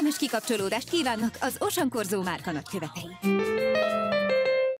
Kellemes kikapcsolódást kívánnak az Ocean Corso márka nagykövetei.